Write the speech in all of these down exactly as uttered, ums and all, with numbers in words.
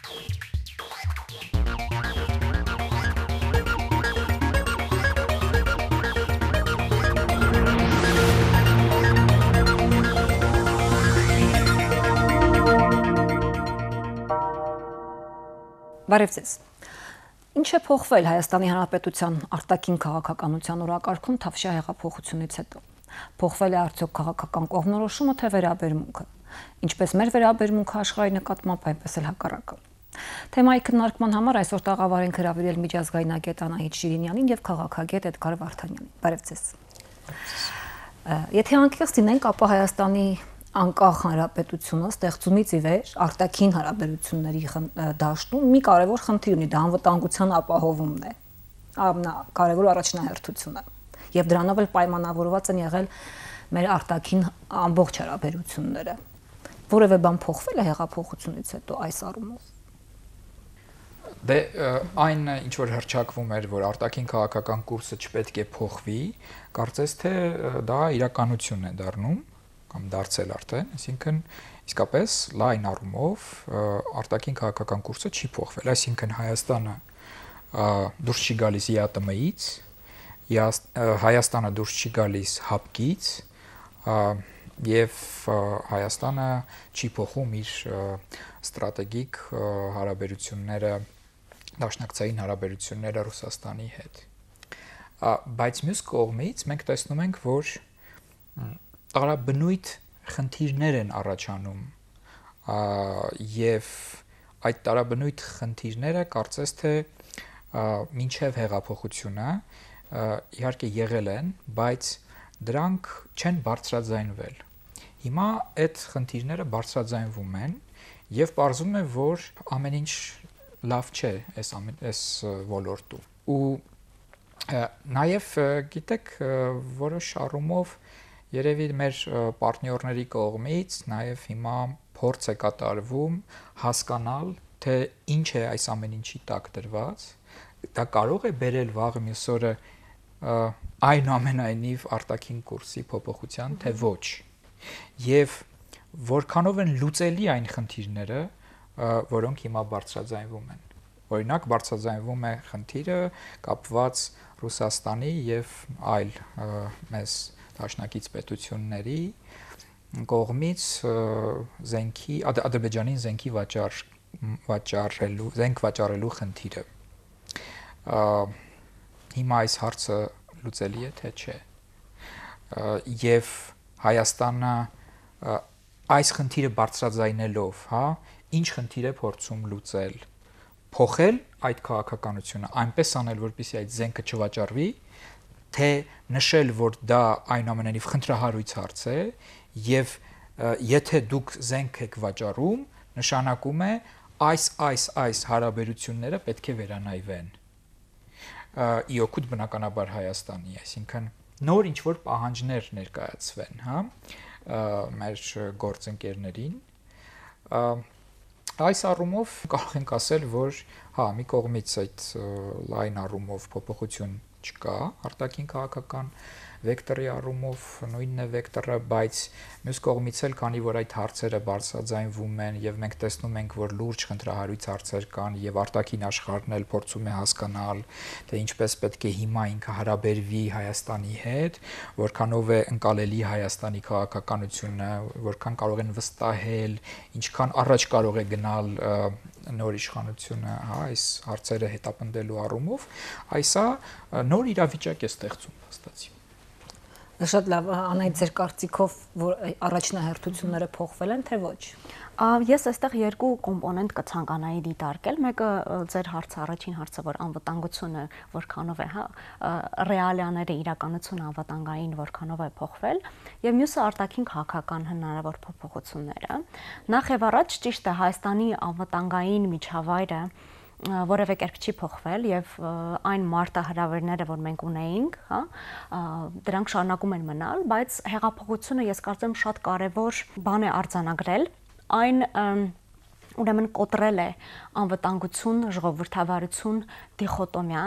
Բարև ձեզ։ Ինչ է փոխվել Հայաստանի Հանրապետության արտաքին քաղաքականության օրակարգում Թավշյա հեղափոխությունից հետո։ Փոխվել է արդյոք քաղաքական կողմնորոշումը, թե վերաբերմունքը։ Ինչպես մեր վերաբերմունքը աշխարհի նկատմամբ, այնպես էլ հակառակը։ Թեմայի քննարկման համար այսօր տաղավար ենք հրավիրել միջազգայնագետ Անահիտ Շիրինյանին եւ քաղաքագետ Էդգար Վարդանյանին։ Բարև ձեզ։ Եթե անկեղծ լինենք, ապա Հայաստանի անկախ հանրապետությունը ստեղծումից ի վեր արտաքին հարաբերությունների դաշտում մի կարևոր խնդիր ունի, դա անվտանգության ապահովումն է, ամենակարևոր առաջնահերթությունը, եւ դրանով էլ պայմանավորված են եղել մեր արտաքին ամբողջ հարաբերությունները։ Որևէ բան փոխվել է հեղափոխությունից հետո այս առումով։ Դե այն ինչ որ հրճակվում էր, որ արտաքին քաղաքական կուրսը չպետք է փոխվի, կարծես թե դա իրականություն է դառնում կամ դարձել արդեն, այսինքն իսկապես լայն առումով արտաքին քաղաքական կուրսը չի փոխվել, այսինքն Հայաստանը դուրս չի գալիս ԵԱՏՄ-ից, Հայաստանը դուրս չի գալիս ՀԱՊԿ-ից եւ Հայաստանը չի փոխում իր ստրատեգիկ հարաբերությունները, դաշնակցային հարաբերությունները Ռուսաստանի հետ։ Բայց մյուս կողմից մենք տեսնում ենք, որ տարաբնույթ խնդիրներ են առաջանում եւ այդ տարաբնույթ խնդիրները կարծես թե մինչեւ հեղափոխությունը իհարկե եղել են, բայց դրանք չեն բարձրաձայնվել։ Հիմա այդ խնդիրները բարձրաձայնվում են եւ պարզվում է, որ ամեն ինչ լավ չէ այս այս ոլորտում։ Ու նաեւ գիտեք, որոշ առումով երևի մեր պարտներների կողմից նաև հիմա փորձ է կատարվում հասկանալ, թե ինչ է այս ամեն ինչի տակ դրված, դա կարող է բերել վաղ մյուս օրը այնուամենայնիվ արտաքին կուրսի փոփոխության, թե ոչ։ Եվ որքանով են լուծելի այն խնդիրները, որոնք հիմա բարձրաձայնվում են։ Օրինակ բարձրաձայնվում է խնդիրը կապված Ռուսաստանի եւ այլ մեզ դաշնակից պետությունների կողմից զենքի Ադրբեջանին զենքի վաճառ վաճառելու զենք վաճառելու խնդիրը։ Հիմա այս հարցը լուծելի է թե չէ։ Եվ Հայաստանը այս խնդիրը բարձրաձայնելով, հա, ինչ խնդիր է փորձում լուծել, փոխել այդ քաղաքականությունը, այնպես անել, որպեսզի այդ զենքը չվաճառվի, թե նշել, որ դա այնուամենայնիվ խնդրահարույց հարց է եւ եթե դուք զենք եք վաճառում, նշանակում է այս այս այս հարաբերությունները պետք է վերանայվեն։ Իօքուտ բնականաբար Հայաստանի, այսինքն նոր ինչ որ պահանջներ ներկայացվեն, հա, մեր գործընկերներին։ Այս առումով կարող ենք ասել, որ հա, մի կողմից այդ լայն առումով փոփոխություն չկա, արտաքին քաղաքական վեկտորի առումով նույնն է վեկտորը, բայց մյուս կողմից էլ քանի որ այդ հարցերը բարձրաձայնվում են եւ մենք տեսնում ենք, որ լուրջ խնդրահարույց հարցեր կան եւ արտաքին աշխարհն էլ փորձում է հասկանալ, թե ինչպես պետք է հիմա ինքը հարաբերվի Հայաստանի հետ, որքանով է ընկալելի Հայաստանի քաղաքականությունը, որքան կարող են վստահել, ինչքան առաջ կարող է գնալ նոր իշխանությունը, հա, այս հարցերը հետապնդելու առումով, այսա նոր իրավիճակ է ստեղծում փաստացի։ Շատ լավ, Անահիտ, ձեր կարծիքով որ առաջնահերթությունները փոխվել են, թե ոչ։ Ես այստեղ երկու կոմպոնենտ կցանկանայի դիտարկել։ Մեկը ձեր հարցը, առաջին հարցը, որ անվտանգությունը որքանով է, հա, ռեալիաները, իրականությունը անվտանգային որքանով է փոխվել, եւ մյուսը արտաքին քաղաքական հնարավոր փոփոխությունները։ Նախ եւ առաջ ճիշտ է, Հայաստանի անվտանգային միջավայրը որևէ կերպ չի փոխվել եւ այն մարտահրավերները, որ մենք ունեինք, հա, դրանք շարունակում են մնալ, բայց հեղափոխությունը ես կարծեմ շատ կարեւոր բան է արձանագրել, այն ուրեմն կոտրել է անվտանգություն, ժողովրդավարություն դիխոտոմիան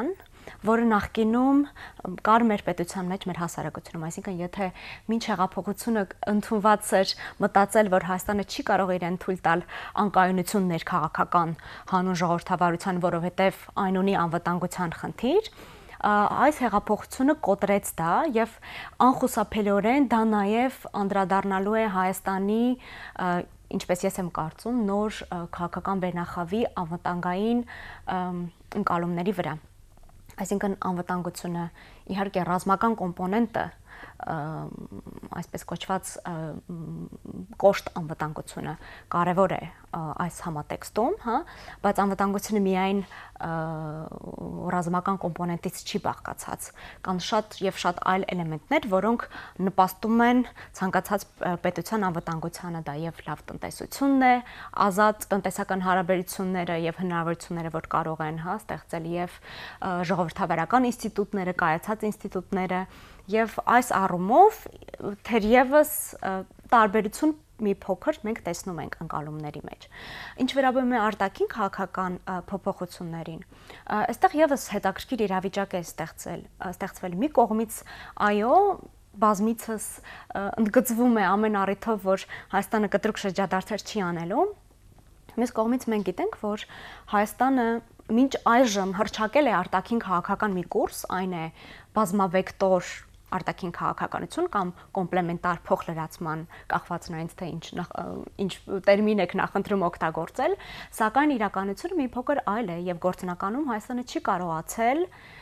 որը նախկինում կար մեր պետության մեջ, մեր հասարակությունում, այսինքն եթե մինչ հեղափոխությունը ընդունված էր մտածել, որ Հայաստանը չի կարող իրեն թույլ տալ անկայունություն ներքաղաքական հանուն ժողովրդավարության, որովհետև այն ունի անվտանգության խնդիր, այս հեղափոխությունը կոտրեց դա եւ անխուսափելիորեն դա նաեւ անդրադառնալու է Հայաստանի, ինչպես ես եմ կարծում, նոր քաղաքական վերնախավի անվտանգային ընկալումների վրա։ Այսինքն անվտանգությունը իհարկե ռազմական կոմպոնենտը, այսպես կոչված կոշտ անվտանգությունը կարևոր է այս համատեքստում, հա, բայց անվտանգությունը միայն ռազմական կոմպոնենտից չի բաղկացած, կան շատ եւ շատ այլ էլեմենտներ, որոնք նպաստում են ցանկացած պետության անվտանգությանը, դա եւ լավ տնտեսությունն է, ազատ տնտեսական հարաբերությունները եւ հնարավորությունները, որ կարող են, հա, ստեղծել եւ ժողովրդավարական ինստիտուտները, կայացած ինստիտուտները եւ այս առումով թերևս տարբերություն մի փոքր մենք տեսնում ենք ընկալումների մեջ։ Ինչ վերաբերում է արտաքին քաղաքական փոփոխություններին, այստեղ եւս հետաքրքիր իրավիճակ է ստեղծել, ստեղծվել մի կողմից, այո, բազմիցս ընդգծվում է ամեն առիթով, որ Հայաստանը կտրուկ շրջադարձեր չի անելու։ Մյուս կողմից մենք գիտենք, որ Հայաստանը մինչ այժմ հռչակել է արտաքին քաղաքական մի կուրս, այն է բազմավեկտոր արտաքին քաղաքականություն կամ կոմպլեմենտար փոխլրացման կախված նրանից թե ինչ ինչ տերմին եք նախընտրում օգտագործել, սակայն իրականությունը մի փոքր այլ է եւ գործնականում Հայաստանը չի կարողացել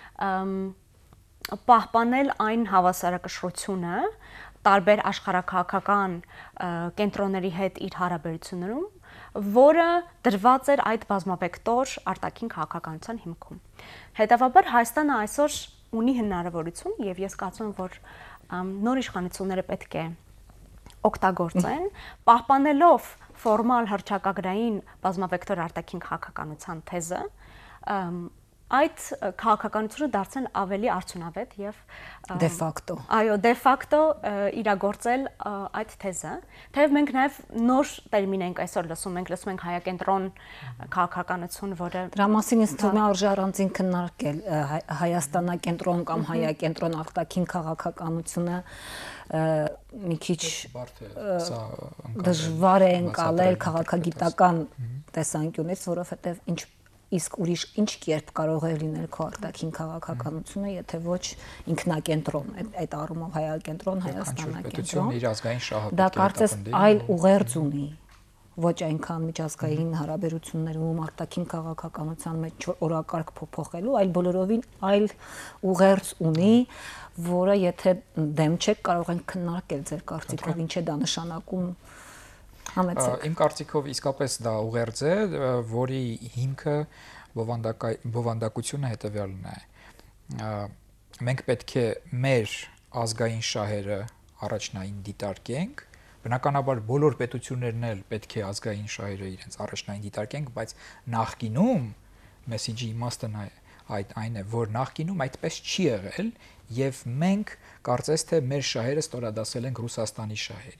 պահպանել այն հավասարակշռությունը տարբեր աշխարհակաղակական կենտրոնների հետ իր հարաբերություններում, որը դրված էր այդ բազմավեկտոր արտաքին քաղաքականության հիմքում։ Հետևաբար Հայաստանը այսօր ունի հնարավորություն եւ ես կարծում եմ, որ նոր իշխանությունները պետք է օգտագործեն, պահպանելով ֆորմալ հռչակագրային բազմավեկտոր արտաքին քաղաքականության թեզը, այդ քաղաքականությունը դարձնել ավելի արդյունավետ եւ դե ֆակտո։ Այո, դե ֆակտո իրագործել այդ թեզը, թեև մենք նաեւ նոր տերմին ենք այսօր լսում, մենք լսում ենք հայակենտրոն քաղաքականություն, որը դրա մասին ինձ թվում է արժե առանձին քննարկել Հայաստանակենտրոն կամ հայակենտրոն արտաքին քաղաքականությունը մի քիչ դժվար է ընկալել քաղաքագիտական տեսանկյունից, որովհետեւ ինչ իսկ ուրիշ ինչ կերպ կարող է լինել քո արտաքին քաղաքականությունը, եթե ոչ ինքնակենտրոն, այդ առումով հայակենտրոն, հայաստանակենտրոն, իր ազգային շահը դա կարծես այլ ուղերձ ունի, ոչ այնքան միջազգային հարաբերություններում արտաքին քաղաքականության մեջ օրակարգ փոփոխելու, այլ բոլորովին այլ ուղերձ ունի, որը եթե դեմ չեք, կարող ենք քննարկել ձեր կարծիքով ինչ է դա նշանակում։ Իմ կարծիքով իսկապես դա ուղերձ է, որի հիմքը բովանդակությունը հետևյալն է։ Մենք պետք է մեր ազգային շահերը առաջնային դիտարկենք, բնականաբար բոլոր պետություններն էլ պետք է ազգային շահերը իրենց առաջնային դիտարկենք, բայց նախկինում մեսիջի իմաստը այդ այն է, որ նախկինում այդպես չի եղել եւ մենք կարծես թե մեր շահերը ստորադասել ենք Ռուսաստանի շահերի։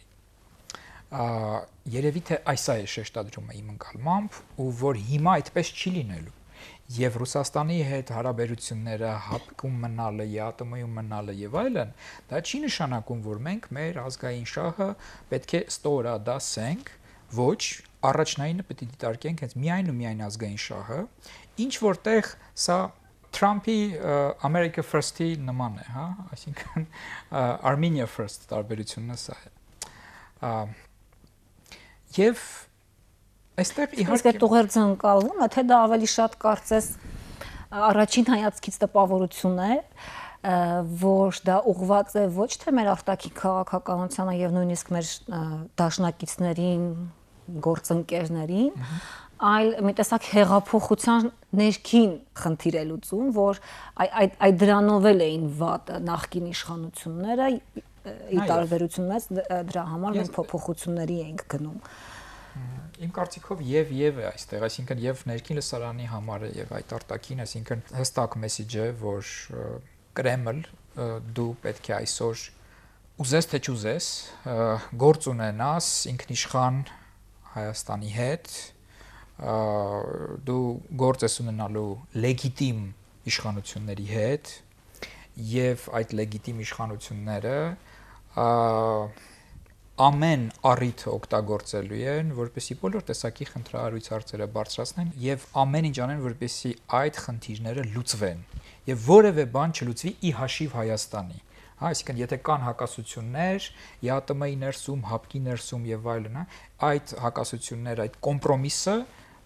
Երևի թե այս է շեշտադրումը իմ ընկալմամբ ու որ հիմա այդպես չի լինելու եւ Ռուսաստանի հետ հարաբերությունները հապկում մնալը, ԵԱՏՄ-ում մնալը եւ այլն, դա չի նշանակում, որ մենք մեր ազգային շահը պետք է ստորադասենք, ոչ, առաջնայինը պետք է դիտարկենք հենց միայն ու միայն ազգային շահը, ինչ որտեղ սա Trump-ի America First-ի նման է, հա, այսինքն Armenia First տարբերությունը սա է։ Եվ այստեղ իհարկե ուղերձը ընկալվում է, թե դա ավելի շատ կարծես առաջին հայացքից տպավորություն է, որ դա ուղղված է ոչ թե մեր արտաքին քաղաքականությանը եւ նույնիսկ մեր դաշնակիցներին, գործընկերներին, այլ մի տեսակ հեղափոխության ներքին խնդիր է լուծում, որ այդ այդ դրանով էին վատ նախկին իշխանությունները ի տարբերությունից դրա համար մենք փոփոխությունների ենք գնում։ Իմ կարծիքով եւ եւ է այստեղ, այսինքն եւ ներքին լսարանի համար է եւ այդ արտաքին, այսինքն հստակ մեսիջ է, որ Կրեմլ դու պետք է այսօր ուզես թե չուզես գործ ունենաս ինքնիշխան Հայաստանի հետ, դու գործ ես ունենալու լեգիտիմ իշխանությունների հետ եւ այդ լեգիտիմ իշխանությունները ամեն առիթը օգտագործելու են, որպեսզի բոլոր տեսակի խնդրահարույց հարցերը բարձրացնեն եւ ամեն ինչ անեն, որպեսզի այդ խնդիրները լուծվեն եւ որևէ բան չլուծվի ի հաշիվ Հայաստանի։ Հա, այսինքն եթե կան հակասություններ, ԵԱՏՄ-ի ներսում, ՀԱՊԿ-ի ներսում եւ այլն, այդ հակասությունները, այդ կոմպրոմիսը,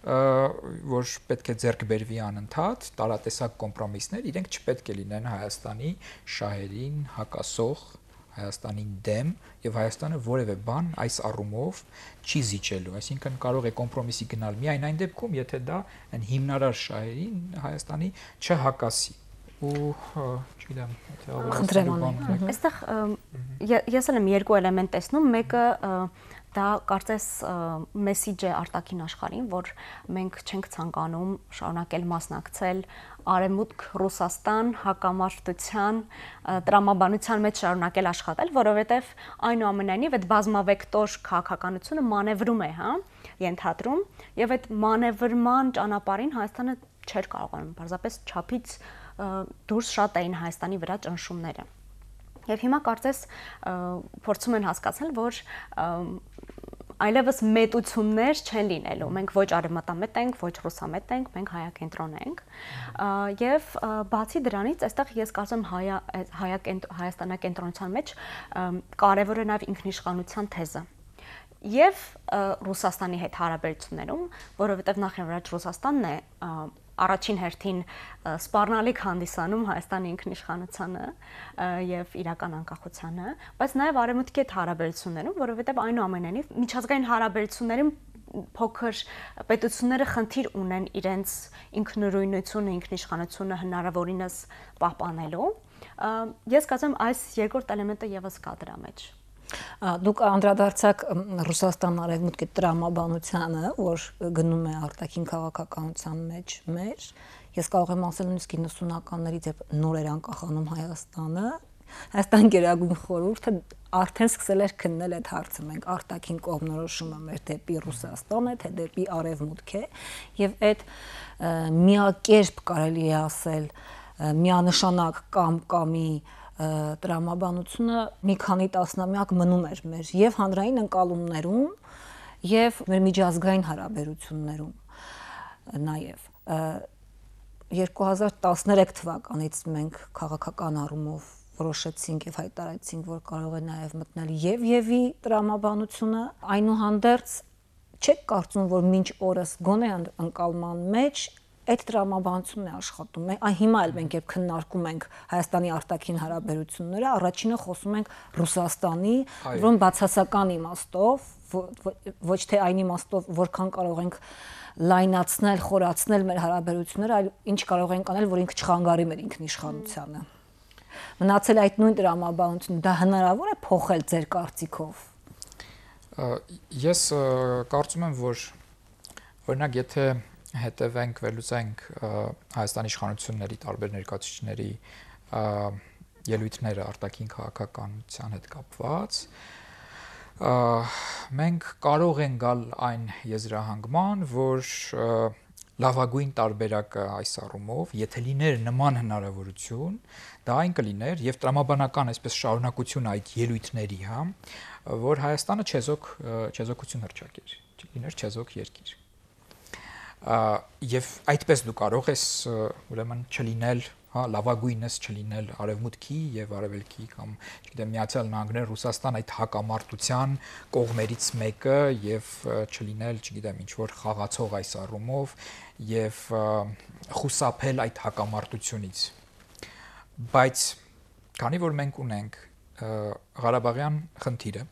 որ պետք է ձեռք բերվի անընդհատ, տարատեսակ կոմպրոմիսներ, իրենք չպետք է լինեն Հայաստանի շահերին հակասող, Հայաստանին դեմ եւ Հայաստանը որևէ բան այս առումով չի զիջելու, այսինքն կարող է կոմպրոմիսի գնալ միայն այն դեպքում, եթե դա այն հիմնարար շահերին Հայաստանի չհակասի։ Ու չգիտեմ, եթե ավելի այստեղ ես էլ եմ երկու էլեմենտ տեսնում, մեկը դա կարծես մեսիջ է արտաքին աշխարհին, որ մենք չենք ցանկանում շարունակել մասնակցել Արևմուտք Ռուսաստան հակամարտության տրամաբանության մեջ շարունակել աշխատել, որովհետև այնուամենայնիվ այդ բազմավեկտոր քաղաքականությունը մանևրում է, հա, ենթադրում, եւ այդ մանևրման ճանապարհին Հայաստանը չէր կարողանում պարզապես չափից դուրս շատ էին Հայաստանի վրա ճնշումները։ Եվ հիմա կարծես փորձում են հասկացնել, որ այլևս մետություններ չեն լինելու։ Մենք ոչ արևմտամետ ենք, ոչ ռուսամետ ենք, մենք հայակենտրոն ենք։ Եվ բացի դրանից, այստեղ ես կարծում եմ հայաստանակենտրոնության մեջ կարևոր է նաև ինքնիշխանության թեզը։ Եվ Ռուսաստանի հետ հարաբերություններում, որովհետև նախ եւ առաջ Ռուսաստանն է առաջին հերթին սպառնալիք հանդիսանում Հայաստանի ինքնիշխանությանը եւ իրական անկախությանը, բայց նաեւ Արևմուտքի հետ հարաբերություններում, որովհետեւ այնուամենայնիվ միջազգային հարաբերություններում փոքր պետությունները խնդիր ունեն իրենց ինքնուրույնությունը, ինքնիշխանությունը հնարավորինս պահպանելու։ Ես կարծում եմ այս երկրորդ էլեմենտը եւս կա դրա մեջ։ Դուք անդրադարձաք Ռուսաստան արևմուտքի տրամաբանությանը, որ գնում է արտաքին քաղաքականության մեջ մեր։ Ես կարող եմ ասել նույնիսկ իննսունականներից երբ նոր էր անկախանում Հայաստանը, Հայաստան Գերագույն խորհուրդը արդեն սկսել էր քննել այդ հարցը։ Մենք արտաքին կողմնորոշումը մեր դեպի Ռուսաստան է, թե դեպի արևմուտք է, եւ այդ միակերպ կարելի է ասել միանշանակ կամ կամի տրամաբանությունը մի քանի տասնամյակ մնում էր մեր եւ հանրային ընկալումներում եւ մեր միջազգային հարաբերություններում նաեւ երկու հազար տասներեք թվականից մենք քաղաքական առումով որոշեցինք եւ հայտարարեցինք, որ կարող է նաեւ մտնել եւ եւի տրամաբանությունը, այնուհանդերձ չեք կարծում, որ մինչ օրս գոնե ընկալման մեջ այդ տրամաբանությունն է աշխատում։ Այն հիմա էլ մենք երբ քննարկում ենք Հայաստանի արտաքին հարաբերությունները, առաջինը խոսում ենք Ռուսաստանի, որոնց բացասական իմաստով, ոչ թե այն իմաստով, որքան կարող ենք լայնացնել, խորացնել մեր հարաբերությունները, այլ ինչ կարող ենք անել, որ ինքը չխանգարի մեր ինքնիշխանությանը։ Մնացել այդ նույն տրամաբանությունը, դա հնարավոր է փոխել ձեր կարծիքով։ Ես կարծում եմ, որ օրինակ եթե հետևենք, վերլուծենք Հայաստանի իշխանությունների տարբեր ներկայացուցիչների ելույթները արտաքին քաղաքականության հետ կապված, մենք կարող ենք գալ այն եզրահանգման, որ լավագույն տարբերակը այս առումով, եթե լիներ նման հնարավորություն, դա այն կլիներ եւ տրամաբանական այսպես շարունակություն այդ ելույթների, հա, որ Հայաստանը չեզոք չեզոքություն հռչակեր, լիներ չեզոք երկիր։ Եվ այդպես դու կարող ես ուրեմն չլինել, հա, լավագույնս չլինել արևմուտքի եւ արևելքի կամ, չգիտեմ, Միացյալ Նահանգներ, Ռուսաստան այդ հակամարտության կողմերից մեկը եւ չլինել, չգիտեմ, ինչ որ խաղացող այս առումով եւ խուսափել այդ հակամարտությունից։ Բայց քանի որ մենք ունենք Ղարաբաղյան խնդիրը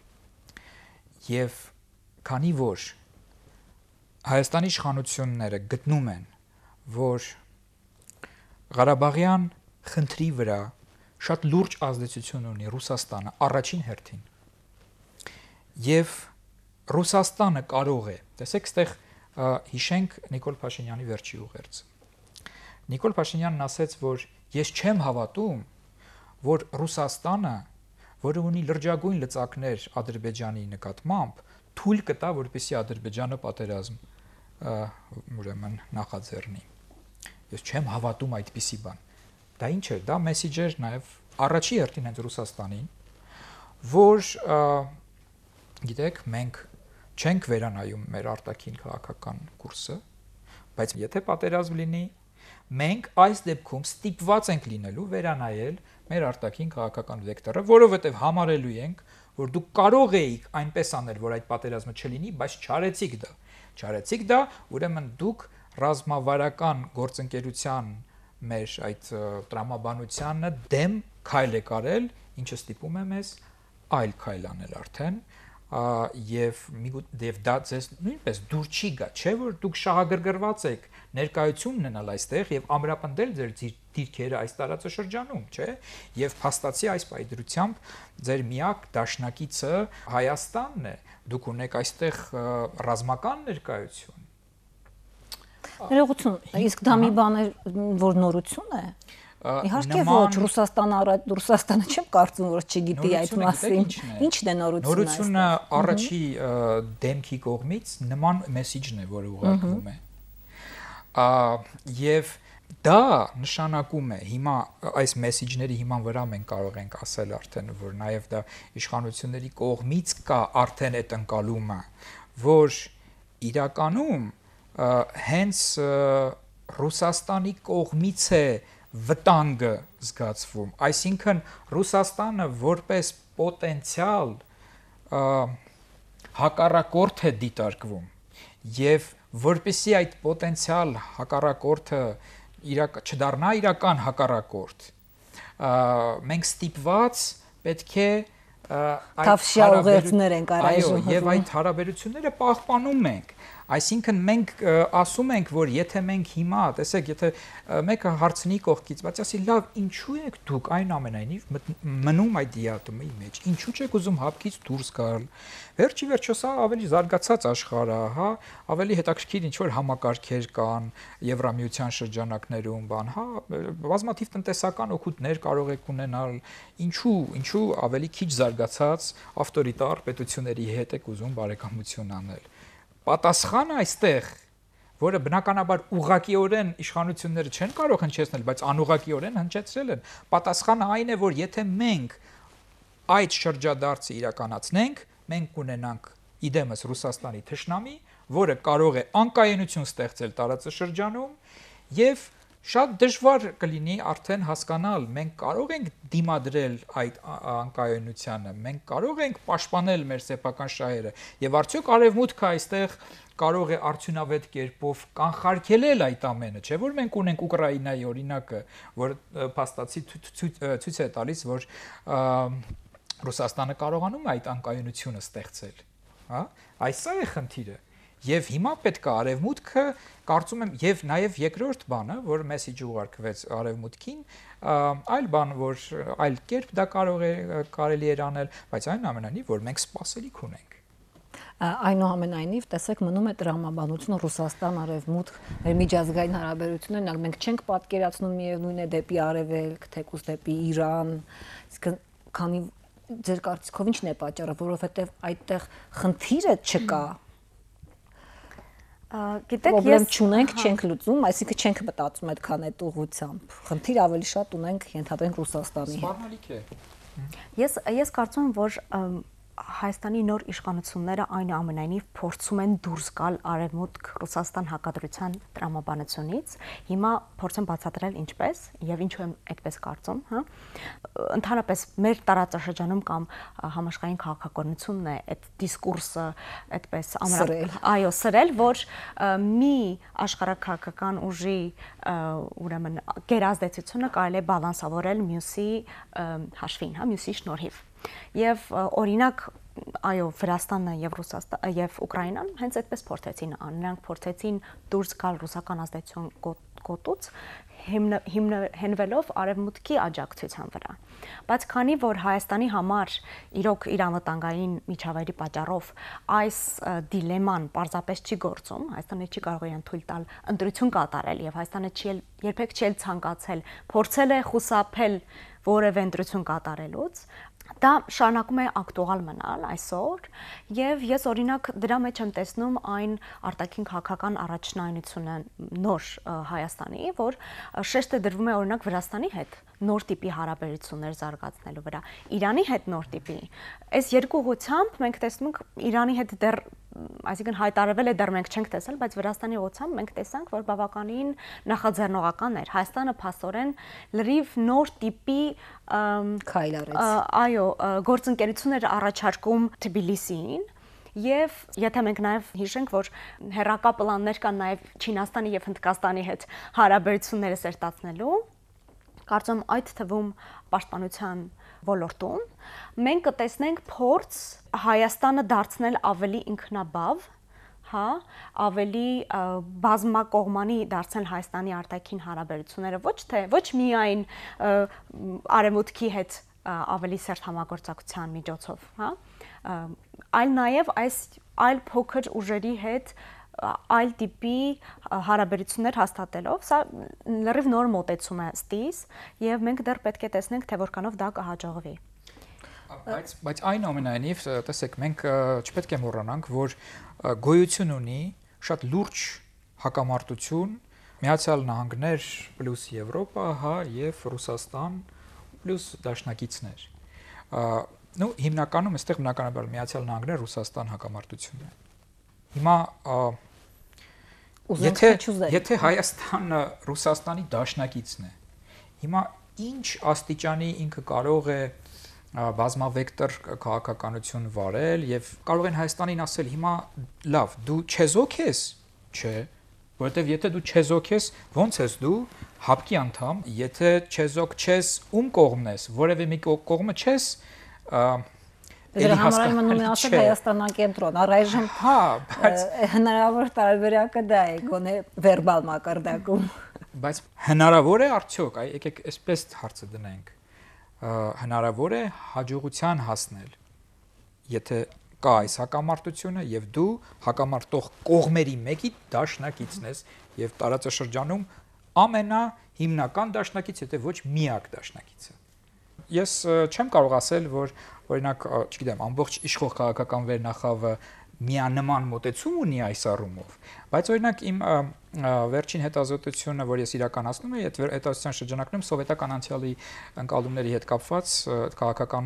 եւ քանի որ Հայաստանի իշխանությունները գտնում են, որ Ղարաբաղյան խնդրի վրա շատ լուրջ ազդեցություն ունի Ռուսաստանը առաջին հերթին։ Եվ Ռուսաստանը կարող է, տեսեք, այստեղ հիշենք Նիկոլ Փաշինյանի վերջի ուղերձը։ Նիկոլ Փաշինյանն ասաց, որ ես չեմ հավատում, որ Ռուսաստանը, որը ունի լրջագույն լծակներ Ադրբեջանի նկատմամբ, թույլ կտա, որպեսզի Ադրբեջանը պատերազմ ուրեմն նախաձեռնի։ Ես չեմ հավատում այդպիսի բան։ Դա ինչ էր, դա մեսեջ էր նաև առաջի հերթին հենց Ռուսաստանին, որ գիտեք, մենք չենք վերանայում մեր արտաքին քաղաքական կուրսը, բայց եթե պատերազմ լինի, մենք այս դեպքում ստիպված ենք լինելու վերանայել մեր արտաքին քաղաքական վեկտորը, որովհետև համարելու ենք, որ դուք կարող էիք այնպես անել, որ այդ պատերազմը չլինի, բայց չարեցիք դա։ Չարեցիք դա, ուրեմն դուք ռազմավարական գործընկերության մեր այդ տրամաբանությանը դեմ քայլ եք արել, ինչը ստիպում է մեզ այլ քայլ անել արդեն, եւ եւ դա ձեզ նույնպես դուր չի գա, չէ՞ որ դուք շահագրգռված եք ներկայություն ունենալ այստեղ եւ ամրապնդել ձեր դիրքերը այս տարածաշրջանում, չէ՞, եւ փաստացի այս պայդրությամբ ձեր միակ դաշնակիցը Հայաստանն է, դուք ունեք այստեղ ռազմական ներկայություն։ Ներողություն, իսկ դա մի բան է, որ նորություն է։ Իհարկե ոչ, Ռուսաստանը Ռուսաստանը չեմ կարծում, որ չգիտի այդ մասին։ Ինչն է նորությունը։ Նորությունը առաջի դեմքի կողմից նման մեսեջն է, որը ուղարկվում է։ Եվ դա նշանակում է, հիմա այս մեսեջների հիման վրա մենք կարող ենք ասել արդեն, որ նաև դա իշխանությունների կողմից կա արդեն այդ ընկալումը, որ իրականում հենց Ռուսաստանի կողմից է վտանգը զգացվում, այսինքն Ռուսաստանը որպես պոտենցիալ հակառակորդ է դիտարկվում եւ որպեսզի այդ պոտենցիալ հակառակորդը իրակ չդառնա իրական հակառակորդ, մենք ստիպված պետք է Թավշյա ուղերձներ ենք առայժմ հղում եւ այդ հարաբերությունները պահպանում ենք։ Այսինքն մենք ասում ենք, որ եթե մենք հիմա, տեսեք, եթե մեկը հարցնի կողքից, բայց ասի, լավ, ինչու եք դուք այն ամենայնիվ մնում այդ դիատոմի մեջ, ինչու չեք ուզում հապկից դուրս գալ։ Վերջի վերջո սա ավելի զարգացած աշխարհ է, հա, ավելի հետաքրքիր ինչ որ համակարգեր կան Եվրամիության շրջանակներում, բան, հա, բազմաթիվ տնտեսական օգուտներ կարող եք ունենալ, ինչու, ինչու ավելի քիչ զարգացած ավտորիտար պետությունների հետ եք ուզում բարեկամություն անել։ Պատասխանը այստեղ, որը բնականաբար ուղղակիորեն իշխանությունները չեն կարող հնչեցնել, բայց անուղղակիորեն հնչեցրել են, պատասխանը այն է, որ եթե մենք այդ շրջադարձը իրականացնենք, մենք կունենանք իդեմս Ռուսաստանի թշնամի, որը կարող է անկայունություն ստեղծել տարածաշրջանում եւ շատ դժվար կլինի արդեն հասկանալ, մենք կարող ենք դիմադրել այդ անկայունությանը, մենք կարող ենք պաշտպանել մեր սեփական շահերը եւ արդյոք արևմուտքը այստեղ կարող է արդյունավետ կերպով կանխարգելել այդ ամենը, չէ՞ որ մենք ունենք Ուկրաինայի օրինակը, որ փաստացի ցույց է տալիս, որ Ռուսաստանը կարողանում է այդ անկայունությունը ստեղծել, հա, այս է խնդիրը։ Եվ հիմա պետք է արևմուտքը, կարծում եմ, եւ նաեւ երկրորդ բանը, որ մեսեջը ուղարկվեց արևմուտքին, այլ բան, որ այլ կերպ դա կարող է կարելի էր անել, բայց այնուամենայնիվ, որ մենք սպասելիք ունենք։ Այնուամենայնիվ, տեսեք, մնում է տրամաբանությունը Ռուսաստան, արևմուտք, մեր միջազգային հարաբերություններն, մենք չենք պատկերացնում միևնույն է դեպի արևելք, թեկուզ դեպի Իրան, իսկ քանի ձեր կարծիքով ի՞նչն է պատճառը, որովհետեւ այդտեղ խնդիրը չկա։ Գիտեք, ես չունենք, չենք լուծում, այսինքն չենք մտածում այդքան այդ ուղղությամբ։ Խնդիր ավելի շատ ունենք, ենթադրենք Ռուսաստանի հետ։ Սպառնալիք է։ Ես ես կարծում եմ, որ Հայաստանի նոր իշխանությունները այնուամենայնիվ փորձում են դուրս գալ արևմուտք Ռուսաստան հակադրության տրամաբանությունից։ Հիմա փորձեն բացատրել ինչպես եւ ինչու եմ այդպես կարծում, հա։ Ընդհանրապես մեր տարածաշրջանում կամ համաշխարհային քաղաքականությունն է այդ դիսկուրսը այդպես ամրապնդել, այո, սրել, որ մի աշխարհաքաղաքական ուժի ուրեմն գերազդեցությունը կարելի է բալանսավորել մյուսի հաշվին, հա, մյուսի շնորհիվ։ Եվ օրինակ, այո, Վրաստանը եւ Ռուսաստանը եւ Ուկրաինան հենց այդպես փորձեցին ան, նրանք փորձեցին դուրս գալ ռուսական ազդեցության գոտուց, հիմնվելով արևմուտքի աջակցության վրա։ Բայց քանի որ Հայաստանի համար իրոք իր անվտանգային միջավայրի պատճառով այս դիլեման պարզապես չի գործում, Հայաստանը չի կարող իրեն թույլ տալ ընտրություն կատարել եւ Հայաստանը չի երբեք չի ցանկացել փորձել է խուսափել որևէ ընտրություն կատարելուց, դա շարունակում է ակտուալ մնալ այսօր եւ ես օրինակ դրա մեջ եմ տեսնում այն արտաքին քաղաքական առաջնայնությունը նոր Հայաստանի Վրաստանի, որ շեշտը դրվում է օրինակ Վրաստանի հետ նոր տիպի հարաբերություններ զարգացնելու վրա, Իրանի հետ նոր տիպի։ Այս երկու ուղղությամբ մենք տեսնում ենք Իրանի հետ դեռ, այսինքն հայտարարվել է, դեռ մենք չենք տեսել, բայց Վրաստանի ուղղությամբ մենք տեսանք, որ բավականին նախաձեռնողական էր։ Հայաստանը փաստորեն լրիվ նոր տիպի քայլ արեց։ Այո, գործընկերություններ առաջարկում Թբիլիսիին։ Եվ եթե մենք նաև հիշենք, որ հերակա պլաններ կան նաև Չինաստանի եւ Հնդկաստանի հետ հարաբերությունները սերտացնելու, կարծում այդ թվում պաշտպանության ոլորտում մենք կտեսնենք փորձ Հայաստանը դարձնել ավելի ինքնաբավ, հա, ավելի բազմակողմանի դարձնել Հայաստանի արտաքին հարաբերությունները, ոչ թե ոչ միայն արևմուտքի հետ ավելի սերտ համագործակցության միջոցով, հա, այլ նաև այս այլ փոքր ուժերի հետ այլ տիպի հարաբերություններ հաստատելով, սա լրիվ նոր մոտեցում է ստիս եւ մենք դեռ պետք է տեսնենք, թե որքանով դա կհաջողվի։ Բայց բայց այնուամենայնիվ, տեսեք, մենք չպետք է մոռանանք, որ գոյություն ունի շատ լուրջ հակամարտություն Միացյալ Նահանգներ պլյուս Եվրոպա, հա, եւ Ռուսաստան պլյուս դաշնակիցներ։ Ну, հիմնականում այստեղ բնականաբար Միացյալ Նահանգներ Ռուսաստան հակամարտությունն է։ Հիմա եթե եթե Հայաստանը Ռուսաստանի դաշնակիցն է, հիմա ինչ աստիճանի ինքը կարող է բազմավեկտոր քաղաքականություն վարել եւ կարող են Հայաստանին ասել հիմա լավ, դու չեզոք ես, չէ, որովհետեւ եթե դու չեզոք ես, ո՞նց ես դու հապկի անդամ, եթե չեզոք չես, ում կողմն ես, որևէ մի կողմը չես, Դրա համար մնում է ասել Հայաստանակենտրոն, առայժմ հա, բայց հնարավոր տարբերակը դա է, գոնե վերբալ մակարդակում։ Բայց հնարավոր է արդյոք, այ եկեք այսպես հարցը դնենք, հնարավոր է հաջողության հասնել, եթե կա այս հակամարտությունը եւ դու հակամարտող կողմերի մեկի դաշնակիցն ես եւ տարածաշրջանում ամենահիմնական դաշնակից, եթե ոչ միակ դաշնակիցը։ Ես չեմ կարող ասել, որ օրինակ, չգիտեմ, ամբողջ իշխող քաղաքական վերնախավը միանման մոտեցում ունի այս առումով, բայց օրինակ իմ վերջին հետազոտությունը, որ ես իրականացնում եմ, այդ հետազոտության շրջանակում սովետական անցյալի ընկալումների հետ կապված քաղաքական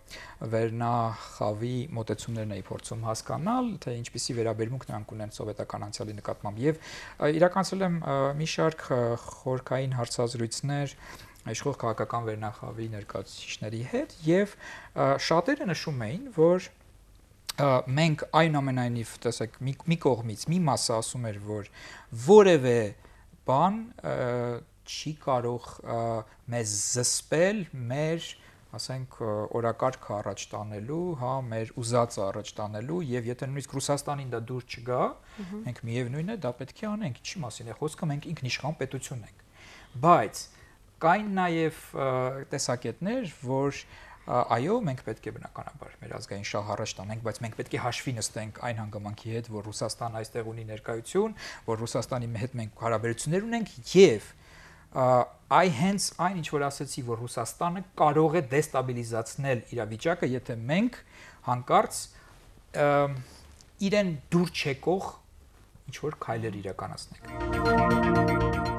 վերնախավի մոտեցումներն էի փորձում հասկանալ, թե ինչպիսի վերաբերմունք նրանք ունեն սովետական անցյալի նկատմամբ եւ իրականացրել եմ մի շարք խորքային հարցազրույցներ իշխող քաղաքական վերնախավի ներկայացուցիչների հետ եւ շատերը նշում էին, որ մենք այնուամենայնիվ, տեսեք, մի, մի կողմից մի մասը ասում էր, որ որևէ բան չի կարող մեզ զսպել մեր, ասենք, օրակարգը առաջ տանելու, հա, մեր ուզածը առաջ տանելու եւ եթե նույնիսկ Ռուսաստանին դա դուր չգա, մենք միևնույն է դա պետք է անենք, ինչի մասին է խոսքը, մենք ինքնիշխան պետություն ենք։ Բայց կային նաև տեսակետներ, որ այո, մենք պետք է բնականաբար մեր ազգային շահ առաջ տանենք, բայց մենք պետք է հաշվի նստենք այն հանգամանքի հետ, որ Ռուսաստան այստեղ ունի ներկայություն, որ Ռուսաստանի հետ մենք հարաբերություններ ունենք եւ այ հենց այն ինչ որ ասացի, որ Ռուսաստանը կարող է դեստաբիլիզացնել իրավիճակը, եթե մենք հանկարծ իրեն դուր չեկող ինչ որ քայլեր իրականացնենք։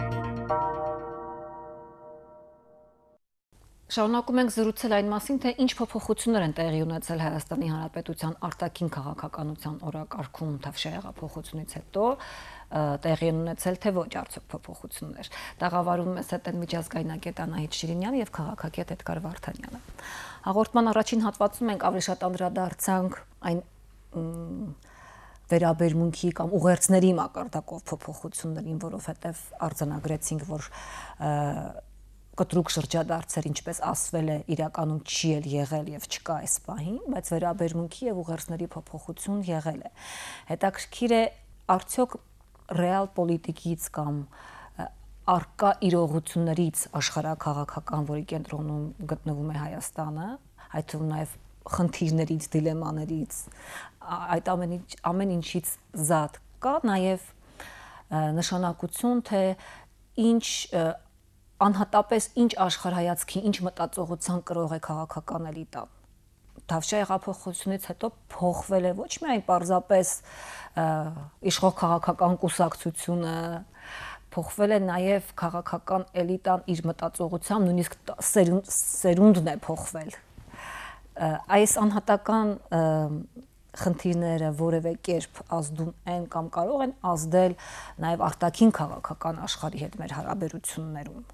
Շարունակում ենք զրուցել այն մասին, թե ինչ փոփոխություններ են տեղի ունեցել Հայաստանի Հանրապետության արտաքին քաղաքականության օրակարգում Թավշյա հեղափոխությունից հետո, տեղի են ունեցել թե ոչ արդյոք փոփոխություններ։ Տաղավարում մեզ հետ են միջազգայնագետ Անահիտ Շիրինյանը եւ քաղաքագետ Էդգար Վարդանյանը։ Հաղորդման առաջին հատվածում մենք ավելի շատ անդրադարձանք այն վերաբերմունքի կամ ուղերձների մակարդակով փոփոխություններին, որովհետեւ արձանագրեցինք, որ կտրուկ շրջադարձեր, ինչպես ասվել է, իրականում չի էլ եղել եւ չկա այս պահին, բայց վերաբերմունքի եւ ուղերձների փոփոխություն եղել է։ Հետաքրքիր է, արդյոք ռեալ պոլիտիկից կամ արկա իրողություններից աշխարհակաղակական, որի կենտրոնում գտնվում է Հայաստանը, այդ թվում նաեւ խնդիրներից, դիլեմաներից, այդ ամեն ինչ ամեն ինչից զատ կա նաեւ նշանակություն, թե ինչ անհատապես ինչ աշխարհայացքի, ինչ մտածողության կրող է քաղաքական էլիտան։ Թավշյա հեղափոխությունից հետո փոխվել է ոչ միայն պարզապես իշխող քաղաքական կուսակցությունը փոխվել է նաև քաղաքական էլիտան իր մտածողությամբ, նույնիսկ սերունդն է փոխվել։ Այս անհատական խնդիրները որևէ կերպ ազդում են կամ կարող են ազդել նաև արտաքին քաղաքական աշխարհի հետ մեր հարաբերություններում։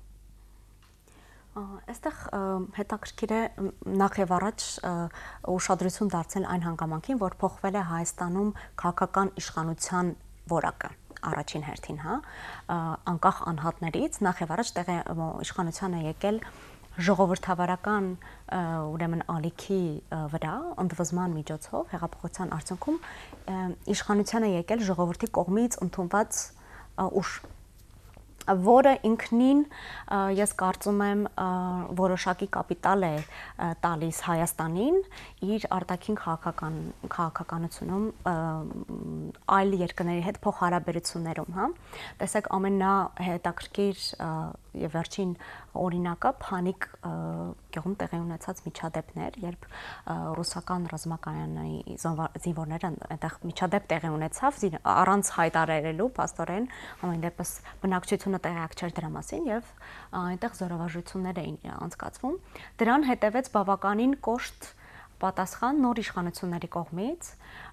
Այստեղ հետաքրքիր է նախ եւ առաջ ուշադրություն դարձնել այն հանգամանքին, որ փոխվել է Հայաստանում քաղաքական իշխանության որակը առաջին հերթին, հա, անկախ անհատներից նախ եւ առաջ տեղի իշխանության է եկել ժողովրդավարական ուրեմն ալիքի վրա ընդվզման միջոցով հեղափոխության արդյունքում իշխանության է եկել ժողովրդի կողմից ընդունված ուժ, որը ինքնին ես կարծում եմ որոշակի կապիտալ է տալիս Հայաստանին իր արտաքին քաղաքական քաղաքականությունում այլ երկրների հետ փոխհարաբերություններում, հա։ Տեսեք, ամենահետաքրքիր եւ վերջին օրինակը Փանիկ գյուղում տեղի ունեցած միջադեպներ, երբ ռուսական ռազմակայանի զինվորները այնտեղ միջադեպ տեղի ունեցավ առանց հայտարարելու, փաստորեն ամեն դեպս բնակչությունը տեղյակ չէր դրա մասին եւ այնտեղ զորավարժություններ էին անցկացվում։ Դրան հետևեց բավականին կոշտ պատասխան նոր իշխանությունների կողմից,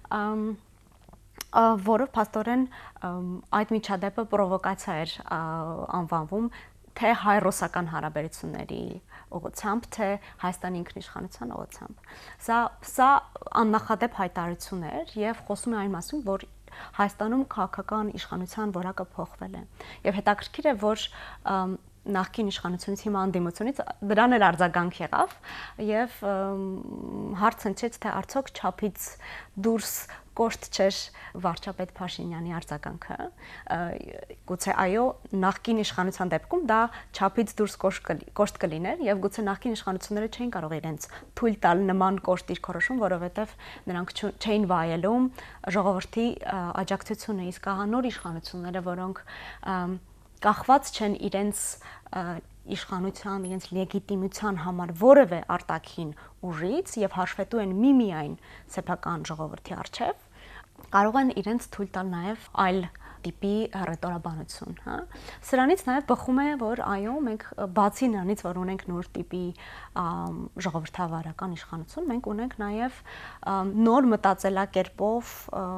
որը փաստորեն այդ միջադեպը պրովոկացիա էր անվանվում թե հայ-ռուսական հարաբերությունների ուղղությամբ, թե Հայաստանի ինքնիշխանության ուղղությամբ։ Սա սա աննախադեպ հայտարարություն էր եւ խոսում է այն մասին, որ Հայաստանում քաղաքական իշխանության որակը փոխվել է։ Եվ հետաքրքիր է, որ նախկին իշխանությունից հիմա անդիմությունից դրան էլ արձագանք եղավ եւ հարց հնչեց, թե արդյոք չափից դուրս կոշտ չէր վարչապետ Փաշինյանի արձագանքը։ Գուցե այո, նախկին իշխանության դեպքում դա չափից դուրս կոշտ կլիներ եւ գուցե նախկին իշխանությունները չէին կարող իրենց թույլ տալ նման կոշտ դիրքորոշում, որովհետեւ նրանք չէին վայելում ժողովրդի աջակցությունը, իսկ ահա նոր իշխանությունները, որոնք կախված չեն իրենց իշխանության, իրենց լեգիտիմության համար որևէ արտաքին ուժից եւ հաշվետու են միմիայն սեփական ժողովրդի առջեւ, կարող են իրենց թույլ տալ նաեւ այլ տիպի ռետորաբանություն, հա։ Սրանից նաեւ բխում է, որ այո, մենք բացի նրանից, որ ունենք նոր տիպի ժողովրդավարական իշխանություն, մենք ունենք նաեւ նոր մտածելակերպով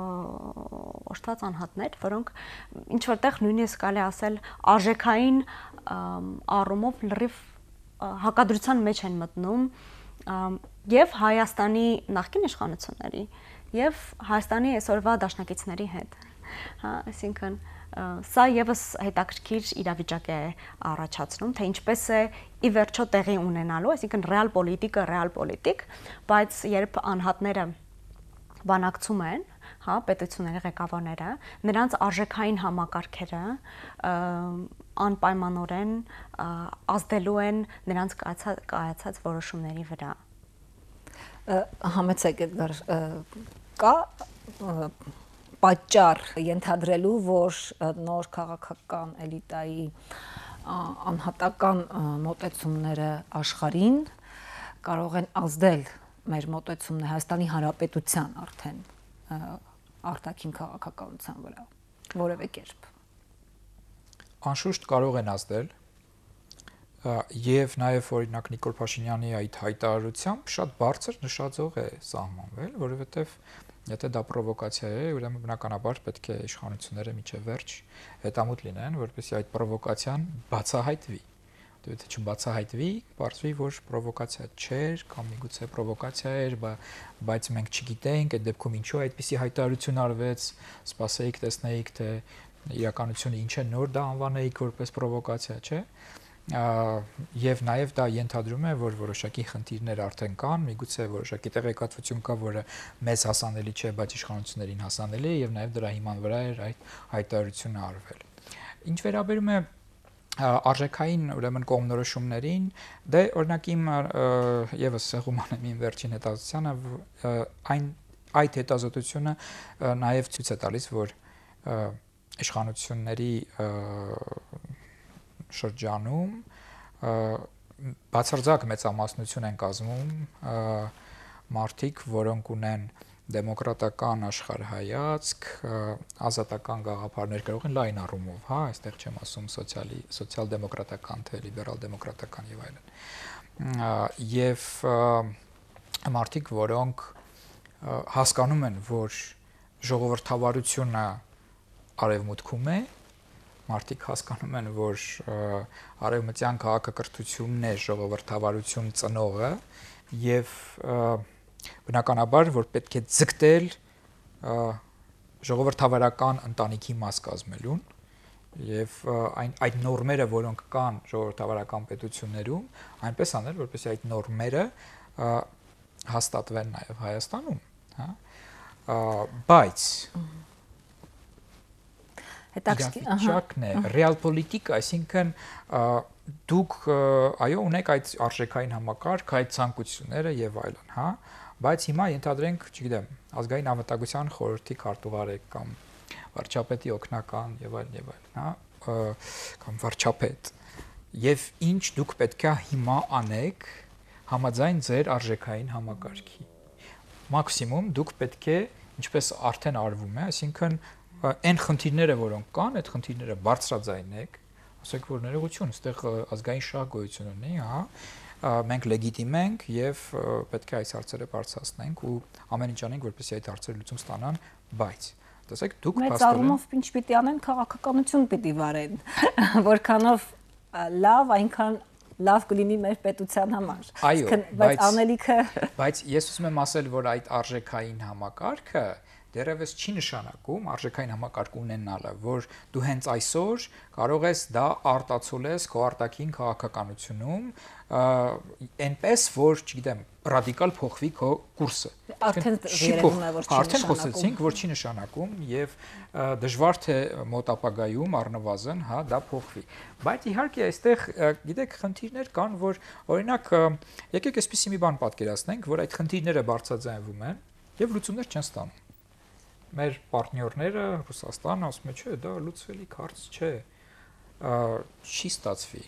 օժտված անհատներ, որոնք ինչ որտեղ նույնիսկ կարելի ասել արժեքային առումով լրիվ հակադրության մեջ են մտնում եւ Հայաստանի նախկին իշխանությունների եւ Հայաստանի այսօրվա դաշնակիցների հետ, հա, այսինքն սա եւս հետաքրքիր իրավիճակ է առաջացնում, թե ինչպես է ի վերջո տեղի ունենալու, այսինքն ռեալ պոլիտիկը, ռեալ պոլիտիկ, բայց երբ անհատները բանակցում են, հա, պետությունների ղեկավարները, նրանց արժեքային համակարգերը անպայմանորեն ազդելու են նրանց կայացած որոշումների վրա։ Համեցեք Էդգար, կա պատճառ ենթադրելու, որ նոր քաղաքական էլիտայի անհատական մոտեցումները աշխարհին կարող են ազդել մեր մոտեցումները Հայաստանի Հանրապետության արդեն արտաքին քաղաքականության վրա որևէ կերպ։ Անշուշտ կարող են ազդել եւ նաեւ օրինակ Նիկոլ Փաշինյանի այդ հայտարարությամբ շատ բարձր նշաձող է սահմանվել, որովհետեւ եթե դա պրովոկացիա է, ուրեմն բնականաբար պետք է իշխանությունները միջև վերջ հետամուտ լինեն, որպեսզի այդ պրովոկացիան բացահայտվի։ Եթե չբացահայտվի, բարձվի, որ պրովոկացիա չէր կամ միգուցե պրովոկացիա էր, բայց մենք չգիտենք, այդ դեպքում ինչու այդպիսի հայտարարություն արվեց, սպասեիք, տեսնեիք, թե իրականությունը ինչ է, նոր դա անվանեիք որպես պրովոկացիա, չէ՞։ Եվ նաև դա ենթադրում է, որ որոշակի խնդիրներ արդեն կան, միգուցե որոշակի տեղեկատվություն կա, որը մեզ հասանելի չէ, բայց իշխանություններին հասանելի է, եւ նաև դրա հիման վրա էր այդ հայտարարությունը արվել։ Ինչ վերաբերում է արժեքային ուրեմն կողմնորոշումներին, դե օրինակ իմ եւս սեղում անեմ իմ վերջին հետազոտությանը, այն այդ հետազոտությունը նաև ցույց է տալիս, որ իշխանությունների շրջանում բացարձակ մեծամասնություն են կազմում մարդիկ, որոնք ունեն դեմոկրատական աշխարհայացք, ազատական գաղափարներ կարող են լայն առումով, հա, այստեղ չեմ ասում սոցիալի, սոցիալ-դեմոկրատական, թե լիբերալ-դեմոկրատական եւ այլն։ Եվ մարդիկ, որոնք հասկանում են, որ ժողովրդավարությունը արևմուտքում է, մարդիկ հասկանում են, որ արևմտյան քաղաքակրթությունն է ժողովրդավարություն ծնողը եւ բնականաբար, որ պետք է ձգտել ժողովրդավարական ընտանիքի մաս կազմելուն եւ այն այդ նորմերը, որոնք կան ժողովրդավարական պետություններում, այնպես անել, որպեսզի այդ նորմերը հաստատվեն նաեւ Հայաստանում, հա, բայց հետաքրքիրն է ռեալպոլիտիկա, այսինքն դուք այո ունեք այդ արժեքային համակարգ, այդ ցանկությունները եւ այլն, հա, բայց հիմա ենթադրենք, չգիտեմ, ազգային անվտանգության խորհրդի քարտուղար եք կամ վարչապետի օգնական եւ այլն եւ այլն, հա, կամ վարչապետ, եւ ինչ դուք պետք է հիմա անեք համաձայն ձեր արժեքային համակարգի։ Մաքսիմում դուք պետք է, ինչպես արդեն արվում է, այսինքն այն խնդիրները, որոնք կան, այդ խնդիրները բարձրաձայնեք, ասեք, որ ներողություն, այստեղ ազգային շահ գոյություն ունի, հա, մենք լեգիտիմ ենք եւ պետք է այս հարցերը բարձրացնենք ու ամեն ինչ անենք, որպեսզի այդ հարցերը լուծում ստանան, բայց տեսեք, դուք մեծ առումով ինչ պիտի անեն, քաղաքականություն պիտի վարեն, որքանով լավ, այնքան լավ կլինի մեր պետության համար։ Այո, բայց անելիքը բայց ես ուզում եմ ասել, որ այդ արժեքային համակարգը դերևս չի նշանակում արժեքային համակարգ ունենալը, որ դու հենց այսօր կարող ես դա արտացոլես քո արտաքին քաղաքականությունում, այնպես որ, չգիտեմ, ռադիկալ փոխվի քո կուրսը։ Արդեն երևում է, որ չի Արդեն խոսեցինք, որ չի նշանակում եւ դժվար թե մոտ ապագայում առնվազն, հա, դա փոխվի։ Բայց իհարկե այստեղ, գիտեք, խնդիրներ կան, որ օրինակ, եկեք այսպեսի մի բան պատկերացնենք, որ այդ խնդիրները բարձրաձայնվում են եւ լուծումներ չեն ստանում։ Մեր պարտներները Ռուսաստանը ասում է, չէ, դա լուծվելիք հարց չէ, չի ստացվի։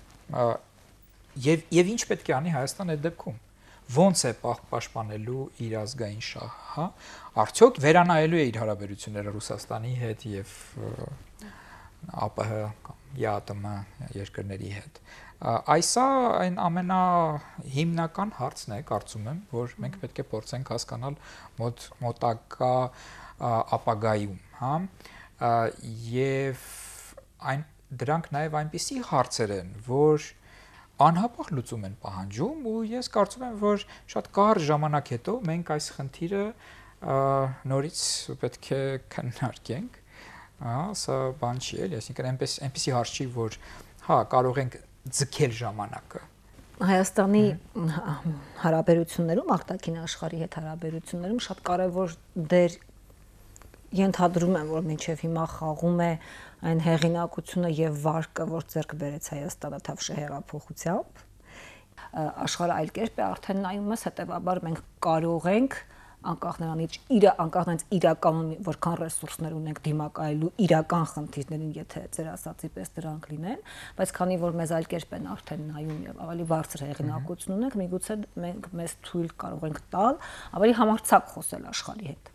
Եվ եւ ինչ պետք է անի Հայաստանը այդ դեպքում։ Ոնց է պաշտպանելու իր ազգային շահը, հա? Արդյոք վերանայելու է իր հարաբերությունները Ռուսաստանի հետ եւ ԱՊՀ կամ ԵԱՏՄ երկրների հետ։ Այսա այն ամենահիմնական հարցն է, կարծում եմ, որ մենք պետք է փորձենք հասկանալ մոտ մոտակա ապագայում, հա, եւ այն դրանք նաեւ այնպիսի հարցեր են, որ անհապաղ լուծում են պահանջում ու ես կարծում եմ, որ շատ կարճ ժամանակ հետո մենք այս խնդիրը նորից պետք է քննարկենք, հա, սա բան չի էլի, այսինքն այնպես այնպիսի հարց չի, որ հա կարող ենք ձգել ժամանակը։ Հայաստանի հարաբերություններում, արտաքին աշխարհի հետ հարաբերություններում շատ կարևոր դեր ենթադրում եմ, որ մինչև հիմա խաղում է այն հեղինակությունը եւ վարկը, որ ձեռք բերեց Հայաստանը Թավշյա հեղափոխությամբ, աշխարհը այլ կերպ է արդեն նայում ես, հետեւաբար մենք կարող ենք անկախ նրանից իր անկախ նրանից իրականում որքան ռեսուրսներ ունենք դիմակայելու իրական խնդիրներին, եթե ձեր ասացի պես դրանք լինեն, բայց քանի որ մեզ այլ կերպ են արդեն նայում եւ ավելի բարձր հեղինակություն ունենք, միգուցե մենք մեզ թույլ կարող ենք տալ ավելի համարձակ խոսել աշխարհի հետ։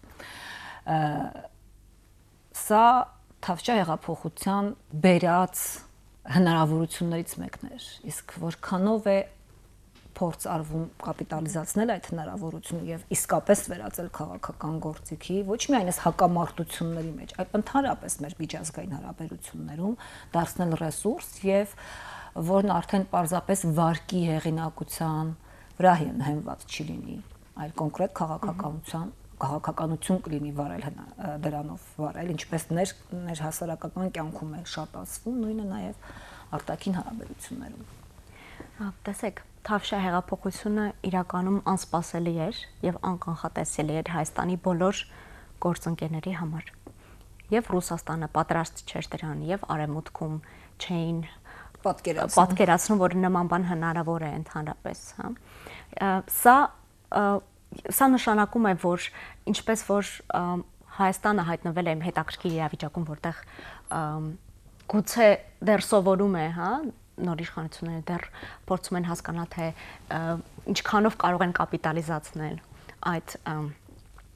Սա Թավշյա հեղափոխության բերած հնարավորություններից մեկն էր, իսկ որքանով է փորձ արվում կապիտալիզացնել այդ հնարավորությունը եւ իսկապես վերածել քաղաքական գործիքի ոչ միայն այս հակամարտությունների մեջ, այլ ընդհանրապես մեր միջազգային հարաբերություններում դարձնել ռեսուրս եւ որն արդեն պարզապես վարկի հեղինակության վրա հենված չի լինի, այլ կոնկրետ քաղաքականության քաղաքականություն կլինի վարել դրանով վարել, ինչպես ներ ներհասարակական կյանքում է շատ ասվում, նույնը նաեւ արտաքին հարաբերություններում։ Տեսեք, Թավշյա հեղափոխությունը իրականում անսպասելի էր եւ անկանխատեսելի էր Հայաստանի բոլոր գործընկերների համար։ Եվ Ռուսաստանը պատրաստ չէր դրան, եւ Արևմուտքում չէին պատկերացնում, որ նման բան հնարավոր է ընդհանրապես, հա։ Սա Սա նշանակում է, որ ինչպես որ Հայաստանը հայտնվել է հետաքրքիր իրավիճակում, որտեղ գուցե դեռ սովորում է, հա, նոր իշխանությունները դեռ փորձում են հասկանալ, թե ինչքանով կարող են կապիտալիզացնել այդ